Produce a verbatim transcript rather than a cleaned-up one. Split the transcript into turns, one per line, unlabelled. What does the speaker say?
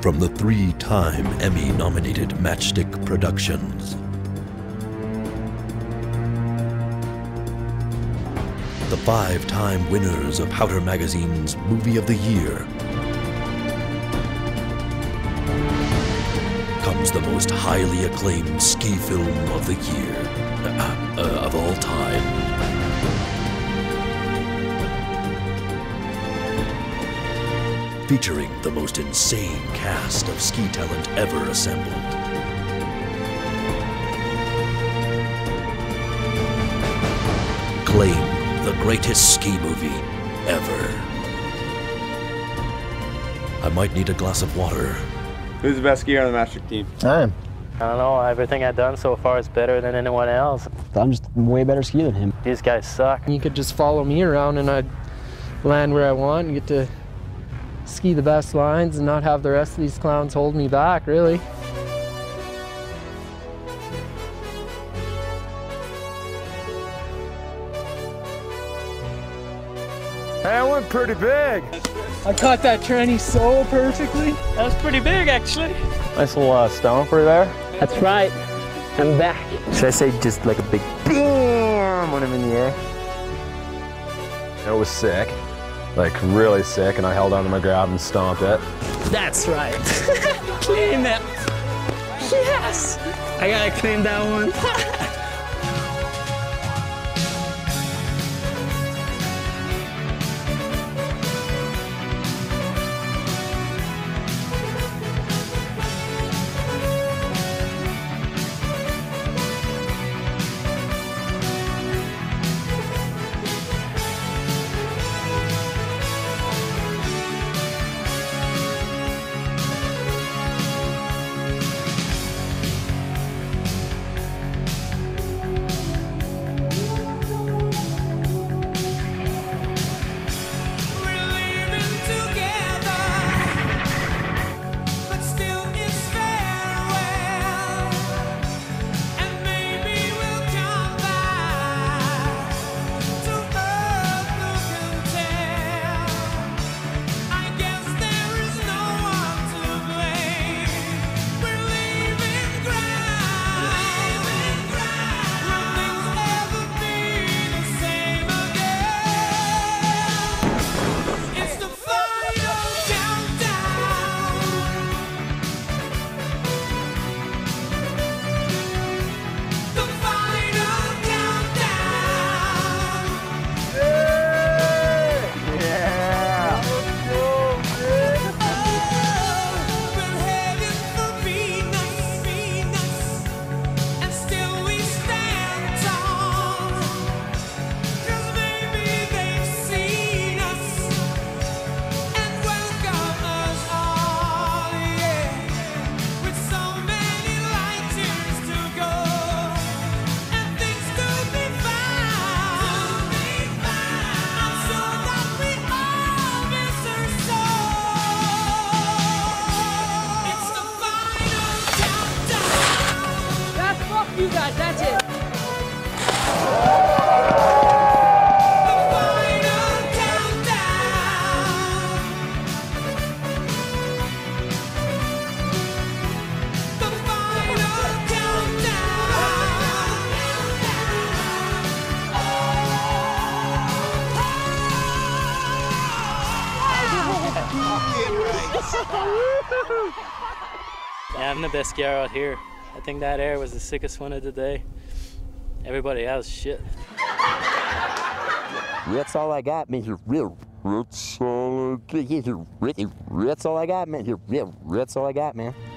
from the three-time Emmy-nominated Matchstick Productions. The five-time winners of Powder Magazine's Movie of the Year. Comes the most highly acclaimed ski film of the year, uh, uh, of all time. Featuring the most insane cast of ski talent ever assembled. Claimed the greatest ski movie ever. I might need a glass of water.
Who's the best skier on the Matchstick team?
I am.
I don't know, everything I've done so far is better than anyone else.
I'm just a way better skier than him.
These guys suck.
You could just follow me around and I'd land where I want and get to ski the best lines and not have the rest of these clowns hold me back, really.
That went pretty big.
I caught that tranny so perfectly.
That was pretty big, actually.
Nice little uh, stomper there.
That's right. I'm back.
Should I say just like a big BAM when I'm in the air?
It was sick. Like really sick, and I held onto my grab and stomped it.
That's right. Clean that. Yes! I gotta clean that one. Yeah, I'm the best skier out here. I think that air was the sickest one of the day. Everybody else, shit.
That's all I got, man. That's all I got. That's all I got, man. That's all I got, man.